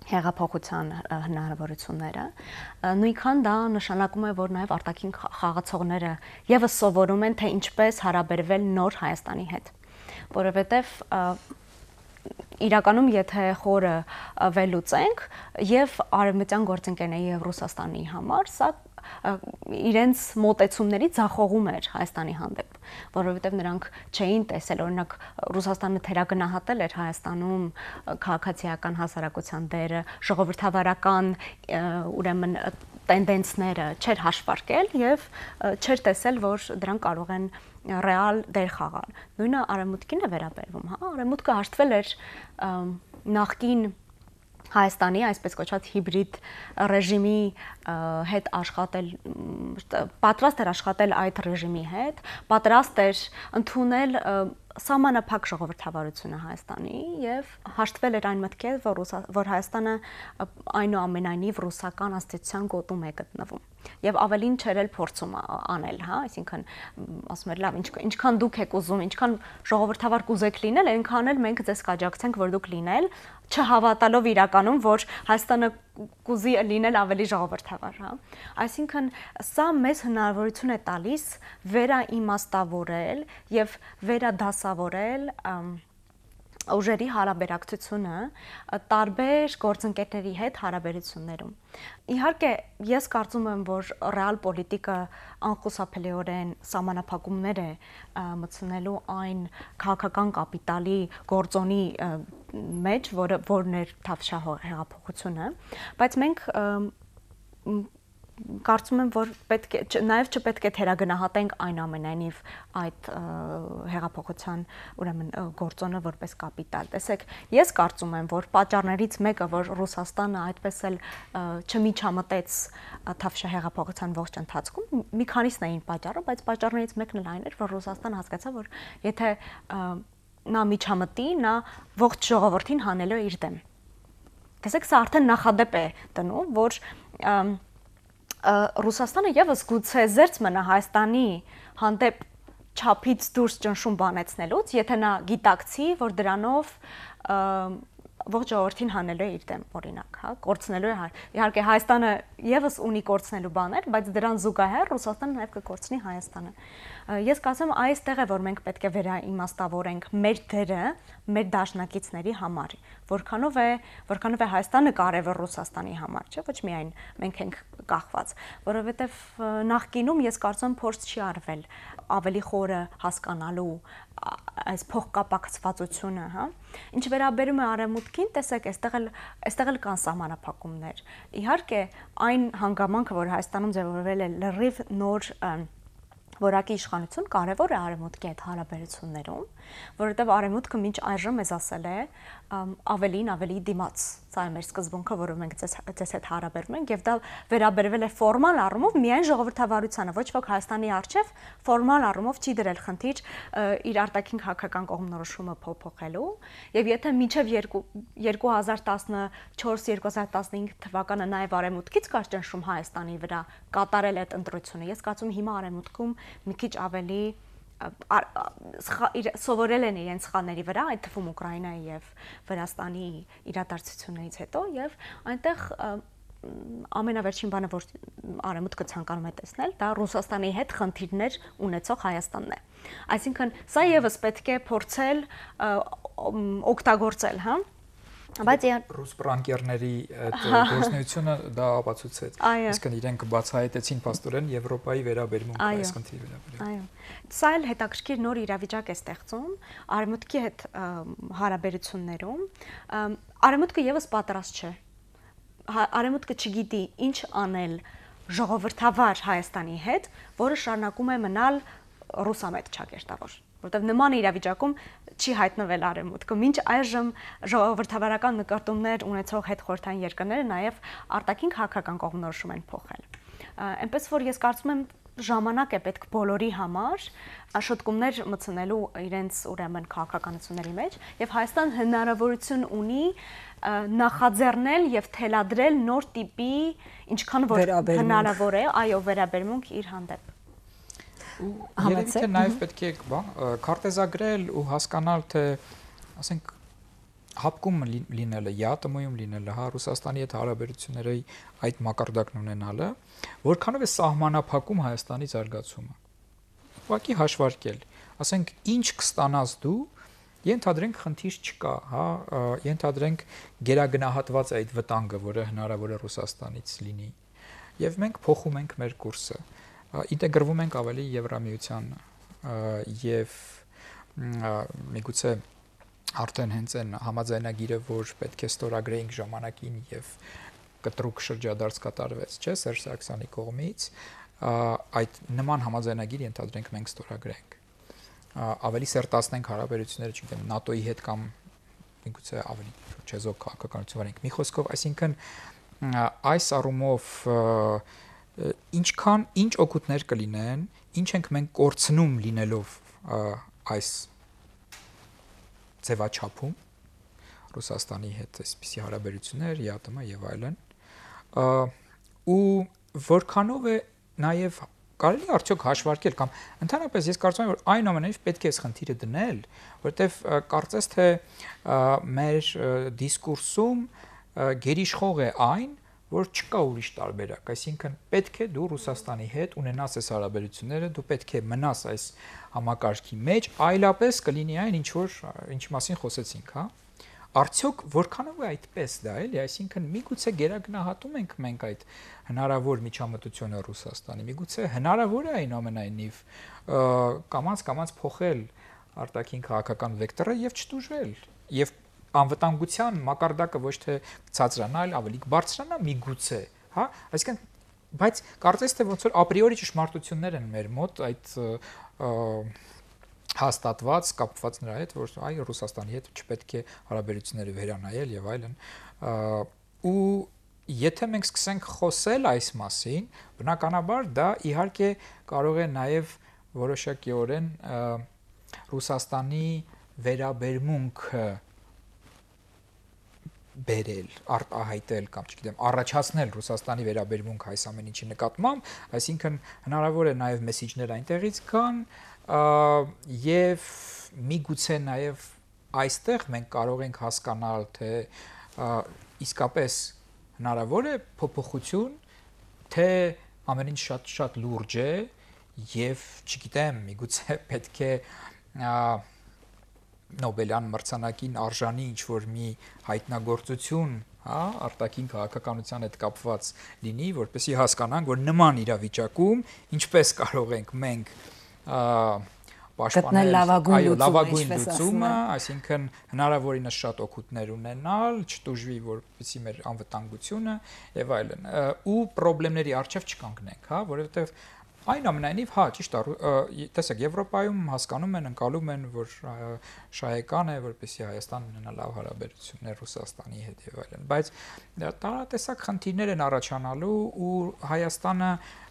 հեղափոխության հնարավորությունները, նույնքան դա նշանակում է, որ նաև արտաքին խաղացողները եւս սովորում են, թե ինչպես հարաբերվել նոր Հայաստանի հետ, որովհետեւ իրականում եթե խորը վերլուծենք եւ արևմտյան գործընկերների եւ Ռուսաստանի համար, սա իրենց մոտեցումների ձախողում էր Հայաստանի հանդեպ, որովհետև նրանք չէին տեսել, օրինակ Ռուսաստանը թերագնահատել էր Հայաստանում քաղաքացիական հասարակության դերը, ժողովրդավարական ուրեմն տենդենսները չէր հաշվարկել եւ չէր տեսել, որ դրանք կարող են ռեալ դեր խաղալ։ Նույնը արևմուտքին է վերաբերվում, հա, արևմուտքը հաշտվել էր նախկին Հայաստանի այսպես կոչված հիբրիդ ռեժիմի հետ աշխատել, պատրաստ էր աշխատել այդ ռեժիմի հետ, պատրաստ էր ընդունել սահմանափակ ժողովրդավարությունը Հայաստանի եւ հաշտվել էր այն մտքեր, որ որ Հայաստանը այնուամենայնիվ ռուսական աստիճան գոտում է գտնվում եւ ավելին չէր էլ փորձում անել, հա, այսինքն ասում էր լավ, ինչքան դուք եք ուզում, ինչքան ժողովրդավար կուզեք լինել, այնքան էլ մենք ձեզ կաջակցենք, որ դուք լինել, չհավատալով իրականում, որ Հայաստանը կուզի լինել ավելի ժողովրդավար, հա։ Այսինքն սա մեզ հնարավորություն է տալիս վերաիմաստավորել եւ վերադասավորել ուժերի հարաբերակցությունը տարբեր գործընկերների հետ հարաբերություններում։ Իհարկե, ես կարծում եմ, որ ռեալ պոլիտիկը անխուսափելիորեն սահմանափակումներ է մտցնելու այն քաղաքական կապիտալի գործոնի մեջ, որը որն էր Թավշյա հեղափոխությունը, բայց մենք կարծում եմ, որ պետք է նաև չպետք է թերագնահատենք այնուամենայնիվ այդ հեղափոխության ուրեմն գործոնը որպես կապիտալ։ Տեսեք, ես կարծում եմ, որ պատճառներից մեկը, որ Ռուսաստանը այդպես էլ չմիջամտեց Թավշյա հեղափոխության ողջ ընթացքում, մի քանիսն էին պատճառը, բայց պատճառներից մեկն էլ այն էր, որ Ռուսաստանը հասկացավ, որ եթե նա միջամտի, նա ողջ ժողովրդին հանելու է իր դեմ։ Տեսեք, սա արդեն նախադեպ է դնում, որ Ռուսաստանը եւս գուցե զերծ մնա Հայաստանի հանդեպ չափից դուրս ճնշում բանեցնելուց, եթե նա գիտակցի, որ դրանով ողջ ժողովրդին հանելու է իր դեմ, օրինակ, հա, կորցնելու է, իհարկե Հայաստանը եւս ունի կորցնելու բաներ, բայց դրան զուգահեռ Ռուսաստանը նաեւ կկորցնի Հայաստանը։ Ես կարծում եմ այստեղ է, որ մենք պետք է վերաիմաստավորենք մեր դերը մեր դաշնակիցների համար, որքանով է, որքանով է Հայաստանը կարևոր Ռուսաստանի համար, չէ՞, ոչ միայն մենք ենք կախված, որովհետև նախկինում ես կարծում եմ փորձ չի արվել ավելի խորը հասկանալու այս փոխկապակցվածությունը, հա։ Ինչ վերաբերում է արևմուտքին, տեսեք, այստեղ էլ այստեղ էլ կան սահմանափակումներ։ Իհարկե, այն հանգամանքը, որ Հայաստանում ձևավորվել է լրիվ նոր որակի իշխանություն, կարևոր է արևմուտքի հետ հարաբերություններում, որովհետև արևմուտքը մինչ այժմ մեզ ասել է ավելին ավելի դիմաց, սա է մեր սկզբունքը, որով մենք ձեզ հետ հարաբերում ենք, եւ դա վերաբերվել է ֆորմալ առումով միայն ժողովրդավարությանը, ոչ ոք Հայաստանի առջև ֆորմալ առումով չի դրել խնդիր իր արտաքին քաղաքական կողմնորոշումը փոփոխելու, եւ եթե մինչեւ երկու հազար տասնչորս երկու հազար տասնհինգ թվականը նաեւ արևմուտքից կար ճնշում Հայաստանի վրա կատարել այդ ընտրությունը, ես կարծում եմ հիմա արևմուտքում մի քիչ ավելի սովորել են իրենց սխալների վրա, այդ թվում Ուկրաինայի եւ Վրաստանի իրադարձություններից հետո եւ այնտեղ ամենավերջին բանը, որ արևմուտքը ցանկանում է տեսնել, դա Ռուսաստանի հետ խնդիրներ ունեցող Հայաստանն է։ Այսինքն սա եւս պետք է փորձել օգտագործել, հա։ Բայց ռուս բրանկերների այդ գործունեությունը դա ապացուցեց։ Իսկն իրենք բացահայտեցին փաստորեն Եվրոպայի վերաբերմունքը այս խնդրի վերաբերյալ։ Այո։ Սա էլ հետաքրքիր նոր իրավիճակ է ստեղծում արևմուտքի հետ հարաբերություններում։ Արևմուտքը եւս պատրաստ չէ։ Արևմուտքը չգիտի ինչ անել ժողովրդավար Հայաստանի հետ, որը շարունակում է մնալ ռուսամետ ճակերտավոր, որտեղ նման իրավիճակում չի հայտնվել արևմուտքը։ Մինչ այժմ ժողովրդավարական նկարտումներ ունեցող հետխորհրդային երկրները նաև արտաքին քաղաքական կողմնորոշում են փոխել։ Այնպես որ ես կարծում եմ ժամանակ է պետք բոլորի համար շտկումներ մտցնելու իրենց ուրեմն քաղաքականությունների մեջ եւ Հայաստան հնարավորություն ունի նախաձեռնել եւ թելադրել նոր տիպի ինչքան որ հնարավոր է, այո, վերաբերմունք իր հանդեպ։ Երևի թե նաև պետք է քարտեզագրել ու հասկանալ, թե ասենք հապկում լինելը, յատմոյում լինելը, հա, Ռուսաստանի հետ հարաբերությունների այդ մակարդակն ունենալը, որքանով է սահմանափակում Հայաստանի զարգացումը։ Ուղղակի հաշվարկել, ասենք, ինչ կստանաս դու, ենթադրենք խնդիր չկա, հա, ենթադրենք գերագնահատված է այդ վտանգը, որը հնարավոր է Ռուսաստանից լինի, եւ մենք փոխում ենք մեր կուրսը, ինտեգրվում ենք ավելի Եվրամիության եւ միգուցե արդեն հենց այն համաձայնագիրը, որ պետք է ստորագրեինք ժամանակին եւ կտրուկ շրջադարձ կատարվեց, չէ, Սերժ Սարգսյանի կողմից, այդ նման համաձայնագիր ենթադրենք մենք ստորագրենք, ավելի սերտացնենք հարաբերությունները, չգիտեմ, ՆԱՏՕ-ի հետ կամ միգուցե ավելի չեզոք քաղաքականություն վարենք։ Մի խոսքով, այսինքն այս առումով ինչքան ինչ օգուտներ կլինեն, ինչ ենք մենք կորցնում լինելով այս ձևաչափում Ռուսաստանի հետ այսպիսի հարաբերություններ, յատմը եւ այլն, ու որքանով է նաեւ կարելի արդյոք հաշվարկել կամ ընդհանրապես ես կարծում եմ որ այնուամենայնիվ պետք է այս խնդիրը դնել, որտեվ կարծես թե մեր դիսկուրսում գերիշխող է այն, որ չկա ուրիշ տարբերակ, այսինքն պետք է դու Ռուսաստանի հետ ունենաս այս հարաբերությունները, դու պետք է մնաս այս համակարգի մեջ, այլապես կլինի այն ինչ որ ինչի մասին խոսեցինք, հա։ Արդյոք որքանով է այդպես դա, էլի, այսինքն միգուցե գերագնահատում ենք մենք այդ հնարավոր միջամտությունը Ռուսաստանի, միգուցե հնարավոր է այնուամենայնիվ կամաց-կամաց փոխել արտաքին քաղաքական վեկտորը եւ չտուժել, եւ անվտանգության մակարդակը ոչ թե ցածրանալ, ավելի բարձրանա միգուցե, հա, այսինքն, բայց կարծես թե ոնց որ ապրիորի ճշմարտություններ են մեր մոտ այդ հաստատված, կապված նրա հետ, որ այ Ռուսաստանի հետ չպետք է հարաբերությունները վերանայել եւ այլն, ու եթե մենք սկսենք խոսել այս մասին, բնականաբար դա իհարկե կարող է նաեւ որոշակիորեն Ռուսաստանի վերաբերմունքը բերել, արտահայտել կամ չգիտեմ, առաջացնել Ռուսաստանի վերաբերմունք այս ամեն ինչի նկատմամբ, այսինքն հնարավոր է նաեւ մեսիջներ այնտեղից կան եւ միգուցե նաեւ այստեղ մենք կարող ենք հասկանալ, թե իսկապես հնարավոր է փոփոխություն, թե ամեն ինչ շատ-շատ լուրջ է եւ չգիտեմ, միգուցե պետք է Նոբելյան մրցանակին արժանի ինչ-որ մի հայտնագործություն, հա, արտաքին քաղաքականության հետ կապված լինի, որպեսզի հասկանանք, որ նման իրավիճակում ինչպես կարող ենք մենք պաշտպանել լավագույն լուծումը, այսինքն հնարավորինս շատ օգուտներ ունենալ, չտուժվի որպեսզի մեր անվտանգությունը եւ այլն, ու խնդիրների առջև չկանգնենք, հա, որովհետեւ այնուամենայնիվ, հա, ճիշտ է, տեսեք, Եվրոպայում հասկանում են, ընկալում են, որ շահեկան է, որպեսզի Հայաստանը ունենա լավ հարաբերություններ Ռուսաստանի հետ եւ այլն, բայց տարատեսակ խնդիրներ են առաջանալու ու Հայաստանը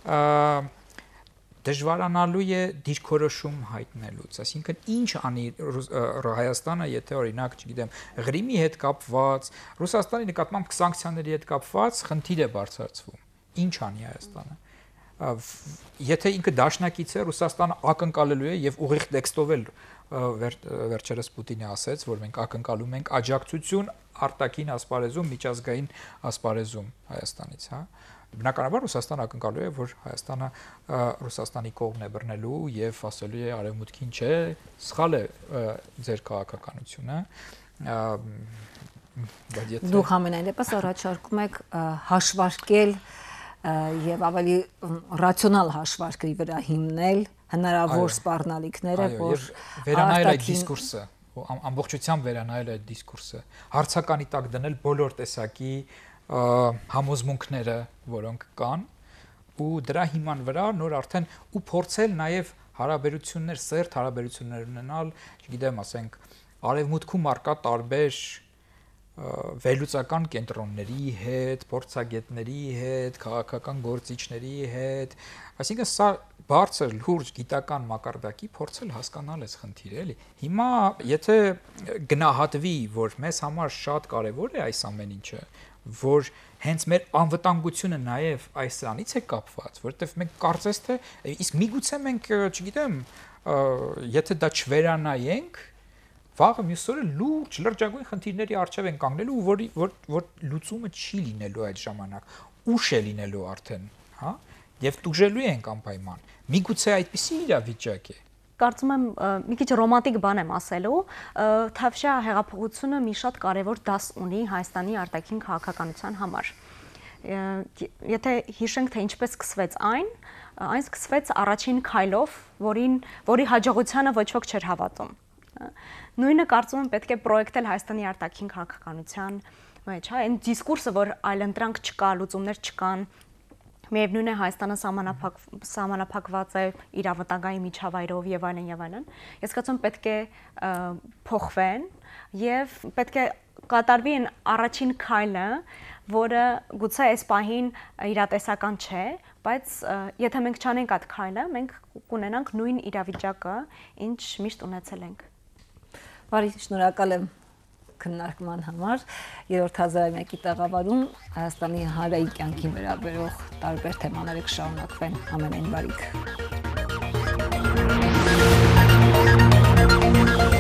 դժվարանալու է դիրքորոշում հայտնելուց, այսինքն ինչ անի Հայաստանը, եթե օրինակ, չգիտեմ, Ղրիմի հետ կապված, Ռուսաստանի նկատմամբ սանկցիաների հետ կապված խնդիր է բարձրացվում, ինչ անի Հայաստանը։ Եթե ինքը դաշնակից է, Ռուսաստանը ակնկալելու է եւ ուղիղ տեքստով էլ վերջերս Պուտինը ասաց, որ մենք ակնկալում ենք աջակցություն արտաքին ասպարեզում, միջազգային ասպարեզում Հայաստանից, հա։ Բնականաբար Ռուսաստանը ակնկալում է, որ Հայաստանը Ռուսաստանի կողմն է բռնելու եւ ասելու է արևմուտքին չէ, սխալ է ձեր քաղաքականությունը։ Դուք ամենայն դեպս առաջարկում եք հաշվարկել եւ ավելի ռացիոնալ հաշվարկի վրա հիմնել հնարավոր սպառնալիքները, որ վերանայել այդ դիսկուրսը, ամբողջությամբ վերանայել այդ դիսկուրսը, հարցականի տակ դնել բոլոր տեսակի համոզմունքները, որոնք կան, ու դրա հիման վրա նոր արդեն ու փորձել նաեւ հարաբերություններ, սերտ հարաբերություններ ունենալ, չգիտեմ, ասենք, արևմուտքում արկա տարբեր վերլուծական կենտրոնների հետ, փորձագետների հետ, քաղաքական գործիչների հետ, այսինքն սա բարձր լուրջ գիտական մակարդակի փորձել հասկանալ այս խնդիրը, էլի։ Հիմա եթե գնահատվի, որ մեզ համար շատ կարևոր է այս ամեն ինչը, որ հենց մեր անվտանգությունը նաև այսրանից է կապված, որովհետև մենք կարծես թե իսկ միգուցե մենք, չգիտեմ, եթե դա չվերանայենք, վաղը մյուս օրը լուրջ լրջագույն խնդիրների առջև են կանգնելու, որ որ որ լուծումը չի լինելու այդ ժամանակ, ուշ է լինելու արդեն, հա, եւ տուժելու ենք անպայման։ Միգուցե այդպիսի իրավիճակ է։ Կարծում եմ մի քիչ ռոմանտիկ բան եմ ասելու, Թավշյա հեղափոխությունը մի շատ կարևոր դաս ունի Հայաստանի արտաքին քաղաքականության համար։ Եթե հիշենք, թե ինչպես սկսվեց այն, այն սկսվեց առաջին քայլով, որին որի հաջողությանը ոչ ոք չէր հավատում։ Նույնը կարծում եմ պետք է պրոյեկտել Հայաստանի արտաքին քաղաքականության մեջ, հա, այն դիսկուրսը, որ այլընտրանք չկա, լուծումներ չկան, միևնույն է Հայաստանը սահմանափակ սահմանափակված է իր ավտանգային միջավայրով եւ այլն եւ այլն։ Ես կարծում եմ պետք է փոխվեն եւ պետք է կատարվի այն առաջին քայլը, որը գուցե այս պահին իրատեսական չէ, բայց եթե մենք չանենք այդ քայլը, մենք կունենանք նույն իրավիճակը, ինչ միշտ ունեցել ենք։ Բարի, շնորհակալ եմ քննարկման համար։ Երրորդ հազարամյակի մեկի տաղավարում Հայաստանի հանրային կյանքին վերաբերող տարբեր թեմաները կշարունակվեն։ Ամենայն բարիք։